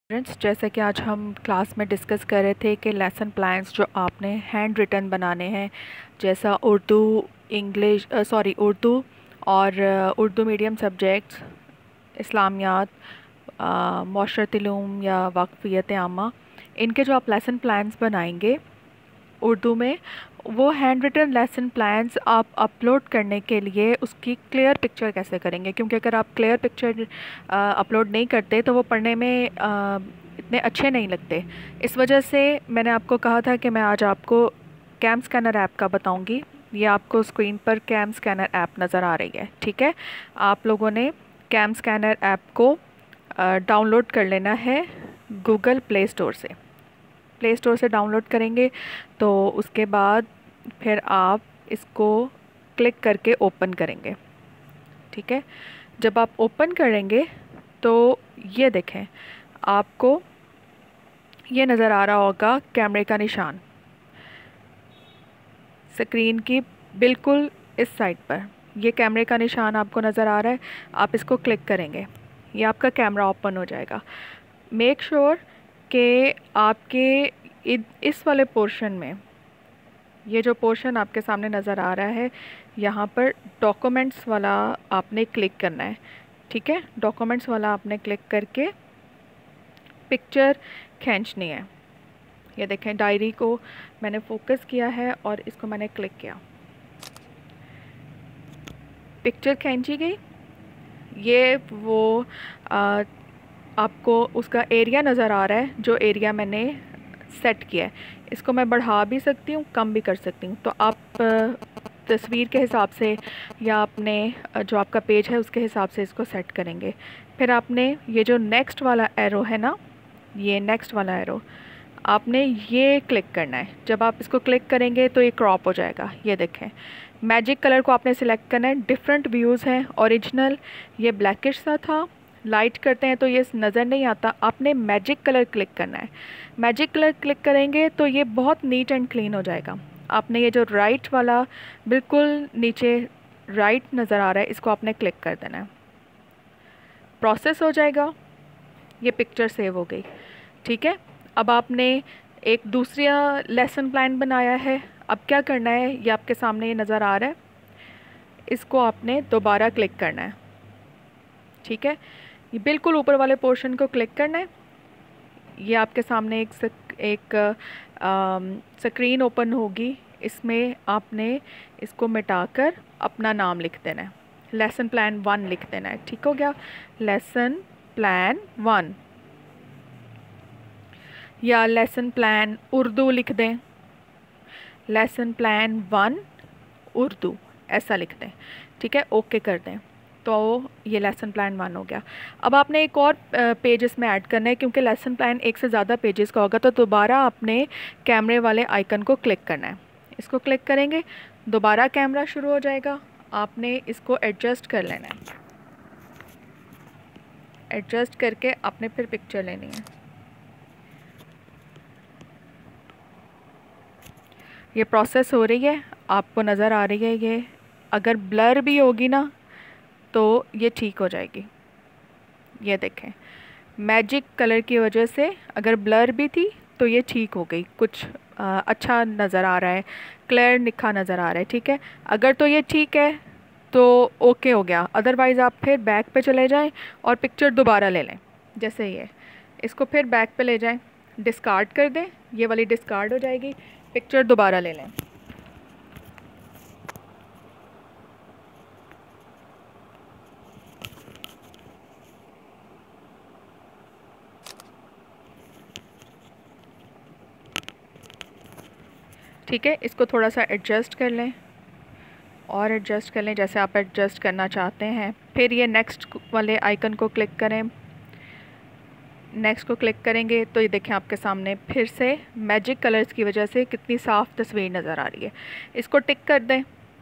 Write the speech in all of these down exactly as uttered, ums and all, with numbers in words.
Friends, जैसे कि आज हम क्लास में डिस्कस कर रहे थे कि लेसन प्लान्स जो आपने हैंड रिटन बनाने हैं, जैसा उर्दू, इंग्लिश सॉरी उर्दू और अ, उर्दू मीडियम सब्जेक्ट्स, इस्लामियात, माशरत उलूम या वाक़फ़ियत आमा, इनके जो आप लेसन प्लान्स बनाएंगे उर्दू में, वो हैंड रिटन लेसन प्लान्स आप अपलोड करने के लिए उसकी क्लियर पिक्चर कैसे करेंगे, क्योंकि अगर आप क्लियर पिक्चर अपलोड नहीं करते तो वो पढ़ने में आ, इतने अच्छे नहीं लगते। इस वजह से मैंने आपको कहा था कि मैं आज आपको कैम स्कैनर ऐप का बताऊंगी। ये आपको स्क्रीन पर कैम स्कैनर ऐप नज़र आ रही है, ठीक है। आप लोगों ने कैम स्कैनर ऐप को डाउनलोड कर लेना है गूगल प्ले स्टोर से। प्ले स्टोर से डाउनलोड करेंगे तो उसके बाद फिर आप इसको क्लिक करके ओपन करेंगे, ठीक है। जब आप ओपन करेंगे तो ये देखें, आपको ये नज़र आ रहा होगा कैमरे का निशान स्क्रीन की बिल्कुल इस साइड पर। ये कैमरे का निशान आपको नज़र आ रहा है, आप इसको क्लिक करेंगे, ये आपका कैमरा ओपन हो जाएगा। मेक श्योर sure कि आपके इस वाले पोर्शन में, ये जो पोर्शन आपके सामने नज़र आ रहा है, यहाँ पर डॉक्यूमेंट्स वाला आपने क्लिक करना है, ठीक है। डॉक्यूमेंट्स वाला आपने क्लिक करके पिक्चर खींचनी है। ये देखें, डायरी को मैंने फोकस किया है और इसको मैंने क्लिक किया, पिक्चर खींची गई। ये वो आ, आपको उसका एरिया नज़र आ रहा है जो एरिया मैंने सेट किया है। इसको मैं बढ़ा भी सकती हूँ, कम भी कर सकती हूँ। तो आप तस्वीर के हिसाब से या अपने जो आपका पेज है उसके हिसाब से इसको सेट करेंगे। फिर आपने ये जो नेक्स्ट वाला एरो है ना, ये नेक्स्ट वाला एरो आपने ये क्लिक करना है। जब आप इसको क्लिक करेंगे तो ये क्रॉप हो जाएगा। ये देखें, मैजिक कलर को आपने सिलेक्ट करना है। डिफरेंट व्यूज़ हैं। ओरिजिनल ये ब्लैकिश सा था, लाइट करते हैं तो ये नज़र नहीं आता। आपने मैजिक कलर क्लिक करना है। मैजिक कलर क्लिक करेंगे तो ये बहुत नीट एंड क्लीन हो जाएगा। आपने ये जो राइट वाला बिल्कुल नीचे राइट नज़र आ रहा है, इसको आपने क्लिक कर देना है। प्रोसेस हो जाएगा, ये पिक्चर सेव हो गई, ठीक है। अब आपने एक दूसरा लेसन प्लान बनाया है। अब क्या करना है, ये आपके सामने ये नज़र आ रहा है, इसको आपने दोबारा क्लिक करना है, ठीक है। ये बिल्कुल ऊपर वाले पोर्शन को क्लिक करना है। ये आपके सामने एक सक, एक स्क्रीन ओपन होगी, इसमें आपने इसको मिटाकर अपना नाम लिख देना है। लेसन प्लान वन लिख देना है, ठीक हो गया। लेसन प्लान वन या लेसन प्लान उर्दू लिख दें, लेसन प्लान वन उर्दू ऐसा लिख दें, ठीक है। ओके कर दें तो ये लेसन प्लान वन हो गया। अब आपने एक और पेज इसमें ऐड करना है, क्योंकि लेसन प्लान एक से ज़्यादा पेजेस का होगा। तो दोबारा आपने कैमरे वाले आइकन को क्लिक करना है। इसको क्लिक करेंगे, दोबारा कैमरा शुरू हो जाएगा। आपने इसको एडजस्ट कर लेना है। एडजस्ट करके आपने फिर पिक्चर लेनी है। ये प्रोसेस हो रही है, आपको नज़र आ रही है। ये अगर ब्लर भी होगी ना तो ये ठीक हो जाएगी। ये देखें, मैजिक कलर की वजह से अगर ब्लर भी थी तो ये ठीक हो गई। कुछ आ, अच्छा नज़र आ रहा है, क्लियर निखा नज़र आ रहा है, ठीक है। अगर तो ये ठीक है तो ओके हो गया। अदरवाइज़ आप फिर बैक पे चले जाएं और पिक्चर दोबारा ले लें। जैसे ये, इसको फिर बैक पे ले जाएं, डिस्कार्ड कर दें, ये वाली डिस्कार्ड हो जाएगी। पिक्चर दोबारा ले लें। ठीक है, इसको थोड़ा सा एडजस्ट कर लें और एडजस्ट कर लें जैसे आप एडजस्ट करना चाहते हैं। फिर ये नेक्स्ट वाले आइकन को क्लिक करें। नेक्स्ट को क्लिक करेंगे तो ये देखें, आपके सामने फिर से मैजिक कलर्स की वजह से कितनी साफ़ तस्वीर नज़र आ रही है। इसको टिक कर दें।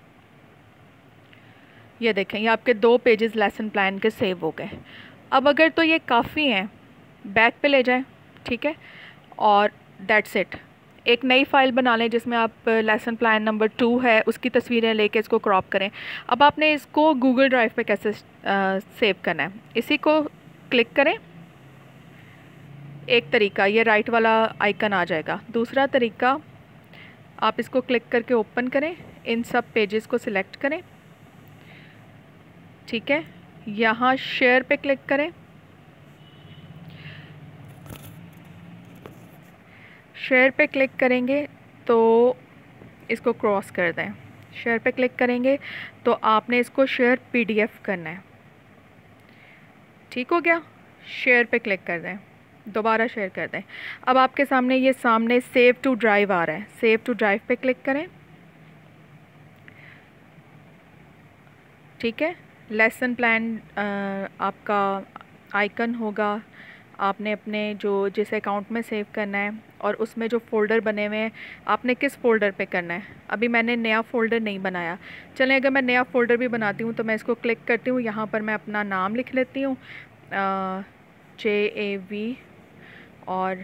ये देखें, ये आपके दो पेजेस लेसन प्लान के सेव हो गए। अब अगर तो ये काफ़ी हैं, बैक पे ले जाएं, ठीक है, और दैट्स इट। एक नई फ़ाइल बना लें जिसमें आप लेसन प्लान नंबर टू है उसकी तस्वीरें लेके इसको क्रॉप करें। अब आपने इसको गूगल ड्राइव पे कैसे सेव करना है, इसी को क्लिक करें, एक तरीका, ये राइट वाला आइकन आ जाएगा। दूसरा तरीका, आप इसको क्लिक करके ओपन करें, इन सब पेजेस को सिलेक्ट करें, ठीक है। यहाँ शेयर पे क्लिक करें, शेयर पे क्लिक करेंगे तो इसको क्रॉस कर दें। शेयर पे क्लिक करेंगे तो आपने इसको शेयर पीडीएफ करना है, ठीक हो गया। शेयर पे क्लिक कर दें, दोबारा शेयर कर दें। अब आपके सामने ये सामने सेव टू ड्राइव आ रहा है, सेव टू ड्राइव पे क्लिक करें, ठीक है। लेसन प्लान आपका आइकन होगा, आपने अपने जो जिस अकाउंट में सेव करना है और उसमें जो फ़ोल्डर बने हुए हैं आपने किस फ़ोल्डर पे करना है। अभी मैंने नया फ़ोल्डर नहीं बनाया, चलें अगर मैं नया फ़ोल्डर भी बनाती हूँ तो मैं इसको क्लिक करती हूँ, यहाँ पर मैं अपना नाम लिख लेती हूँ, जे ए वी और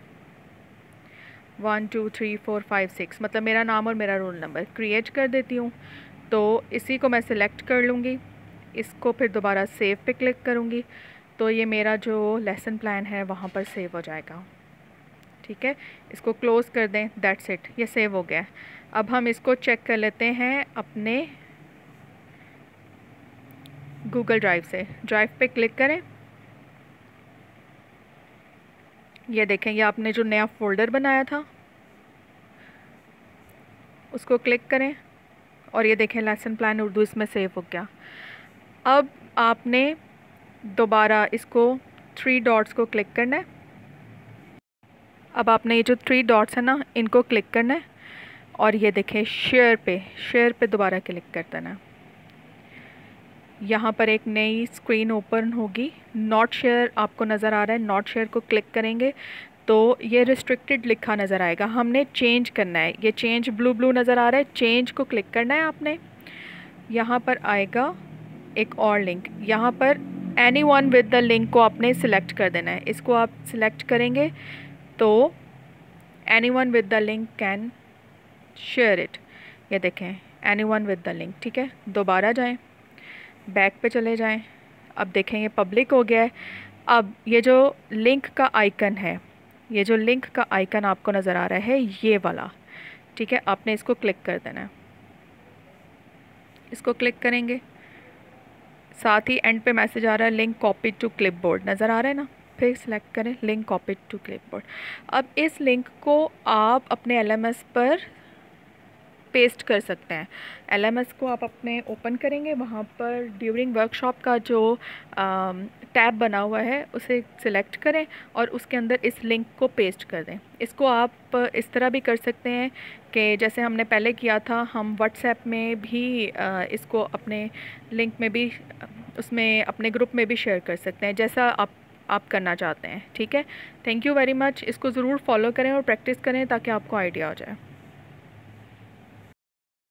one two three four five six, मतलब मेरा नाम और मेरा रोल नंबर क्रिएट कर देती हूँ। तो इसी को मैं सिलेक्ट कर लूँगी, इसको फिर दोबारा सेव पे क्लिक करूँगी तो ये मेरा जो लेसन प्लान है वहाँ पर सेव हो जाएगा, ठीक है। इसको क्लोज़ कर दें, दैट्स इट, ये सेव हो गया। अब हम इसको चेक कर लेते हैं अपने गूगल ड्राइव से। ड्राइव पे क्लिक करें, ये देखें, ये आपने जो नया फ़ोल्डर बनाया था उसको क्लिक करें और ये देखें लेसन प्लान उर्दू इसमें सेव हो गया। अब आपने दोबारा इसको थ्री डॉट्स को क्लिक करना है। अब आपने ये जो थ्री डॉट्स है ना इनको क्लिक करना है और ये देखें शेयर पे, शेयर पे दोबारा क्लिक कर देना। यहाँ पर एक नई स्क्रीन ओपन होगी, नॉट शेयर आपको नज़र आ रहा है, नॉट शेयर को क्लिक करेंगे तो ये रिस्ट्रिक्टेड लिखा नज़र आएगा, हमने चेंज करना है। ये चेंज ब्लू ब्लू नज़र आ रहा है, चेंज को क्लिक करना है आपने। यहाँ पर आएगा एक और लिंक, यहाँ पर anyone with the link को आपने सिलेक्ट कर देना है। इसको आप सिलेक्ट करेंगे तो anyone with the link can share it, ये देखें anyone with the link, ठीक है। दोबारा जाएं, बैक पे चले जाएं, अब देखें ये पब्लिक हो गया है। अब ये जो लिंक का आइकन है, ये जो लिंक का आइकन आपको नज़र आ रहा है ये वाला, ठीक है, आपने इसको क्लिक कर देना है। इसको क्लिक करेंगे, साथ ही एंड पे मैसेज आ रहा है लिंक कॉपी टू क्लिपबोर्ड, नज़र आ रहा है ना, फिर सिलेक्ट करें लिंक कॉपी टू क्लिपबोर्ड। अब इस लिंक को आप अपने एल एम एस पर पेस्ट कर सकते हैं। एल एम एस को आप अपने ओपन करेंगे, वहाँ पर ड्यूरिंग वर्कशॉप का जो टैब बना हुआ है उसे सिलेक्ट करें और उसके अंदर इस लिंक को पेस्ट कर दें। इसको आप इस तरह भी कर सकते हैं कि जैसे हमने पहले किया था, हम व्हाट्सएप में भी इसको अपने लिंक में भी उसमें अपने ग्रुप में भी शेयर कर सकते हैं, जैसा आप आप करना चाहते हैं, ठीक है। Thank you very much. इसको ज़रूर फॉलो करें और प्रैक्टिस करें ताकि आपको आइडिया हो जाए।